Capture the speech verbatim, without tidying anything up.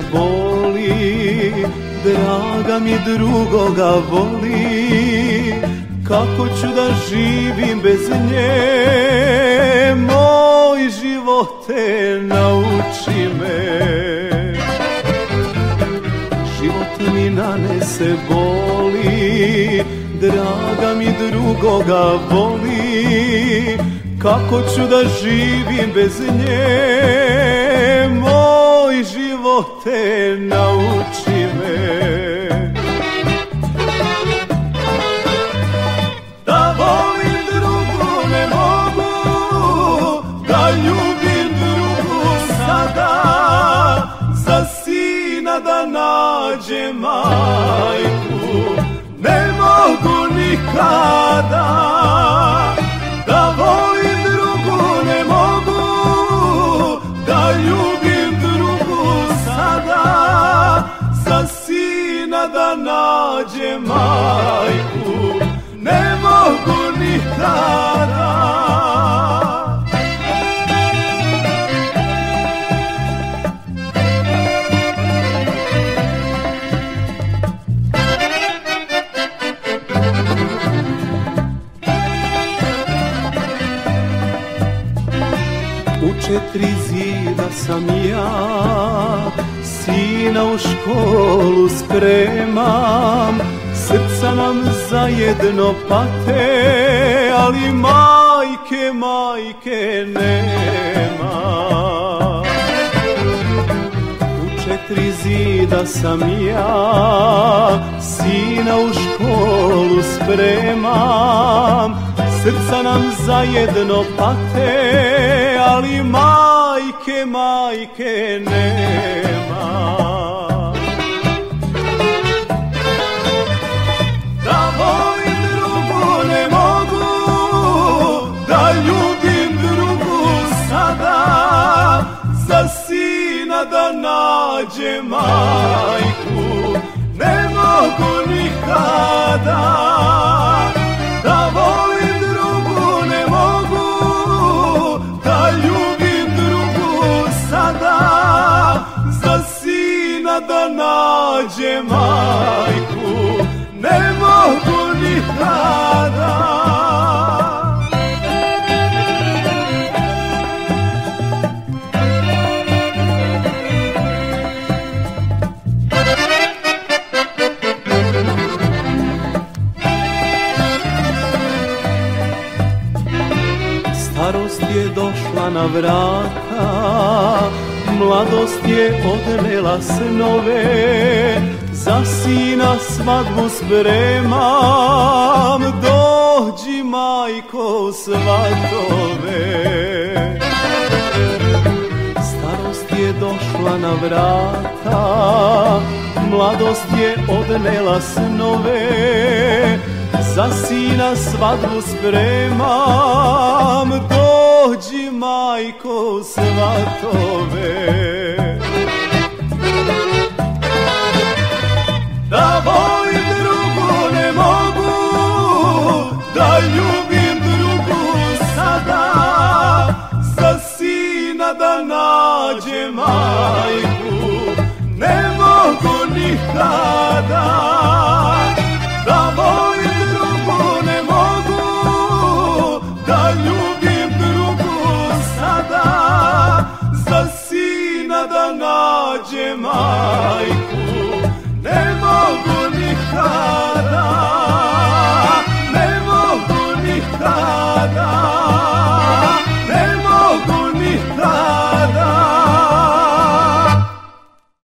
boli, draga mi drugoga voli, kako ću da živim bez nje, moj živote nauči me. Život mi nanese boli, draga mi drugoga voli, kako ću da živim bez nje, moj živote nauči me. Da volim drugu ne mogu, da ljubim drugu sada, za sina da nađem majku ne mogu nikada. Da volim drugu ne mogu, da ljubim drugu sada, za sina da nađem majku ne mogu nikada. U četiri zida sam ja, sina u školu spremam, srca nam zajedno pate, ali majke, majke nema. U četiri zida sam ja, sina u školu spremam, srca nam zajedno pate, ali majke, majke nema. Da volim drugu ne mogu, da ljubim drugu sada, za sina da nađem majku ne mogu nikada. Da volim drugu ne mogu, da ljubim drugu sada, za sina da nađem majku ne mogu nikada. Starost je došla na vrata, mladost je odnela snove, za sina svadbu spremam, dođi majko svatove. Starost je došla na vrata, mladost je odnela snove, za sina svadbu spremam, dođi majko svatove. Da volim drugu ne mogu, da ljubim drugu sada, za sina da nađem majku ne mogu nikada. Da volim drugu ne mogu, da ljubim drugu sada, za sina da nađem majku ne mogu nikada.